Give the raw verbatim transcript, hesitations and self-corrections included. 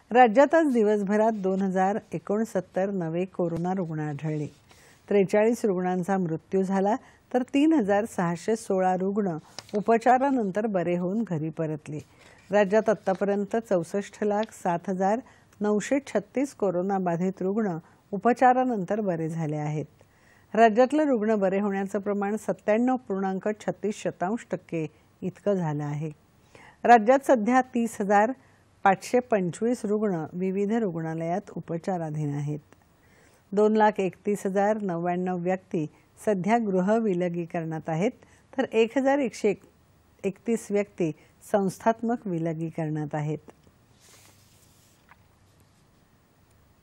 राज्यात आज दिवसभरात दोन हजार एकोणसत्तर नवे कोरोना रुग्ण आढळले। त्रेचाळीस रुग्णांचा मृत्यू झाला तर तीन हजार सहाशे सोळा रुग्ण उपचारानंतर बरे होऊन घरी परतले। राज्यात आतापर्यंत चौसष्ट लाख सात हजार नऊशे छत्तीस कोरोना बाधित रुग्ण उपचारानंतर बरे झाले आहेत। राज्यातले रुग्ण बरे होण्याचे प्रमाण सत्त्याण्णव पूर्णांक छत्तीस शतांश टक्के इतकं झालं आहे। राज्यात सध्या तीस हजार पाचशे पंचवीस रुग्ण विविध रुग्णालयात उपचाराधीन आहेत। दोन लाख एकतीस हजार नव्याण्णव व्यक्ती सध्या गृहविलगीकरणात आहेत तर एक हजार एकशे एकतीस व्यक्ती संस्थात्मक विलगीकरणात आहेत।